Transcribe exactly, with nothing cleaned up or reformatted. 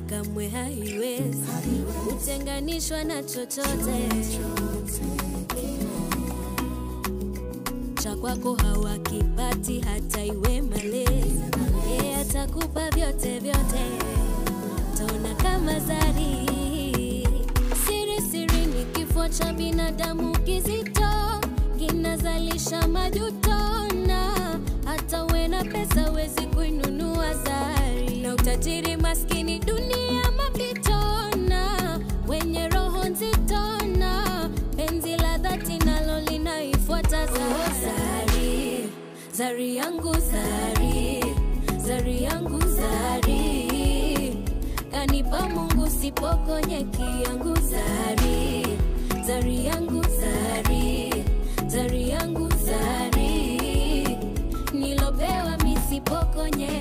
kamwe haiwezi kutenganishwa na chochote. Cha kwako hawakipati hata iwe malezi. Yeye atakupa vyote vyote, taona kama zari. Siri siri ni kifo cha binadamu kizito, kinazalisha majuto, na hata uwe na pesa wezi kuinunua zari. Na utajiri maskini dunia mapito, na wenye roho nzito, na penzi la dhati nalo linaifuata zari. Oh, zari, zari yangu zari, zari yangu zari, kanipa Mungu sipokonyeki yangu zari, zari yangu zari, zari yangu zari, nilopewa misipokonye.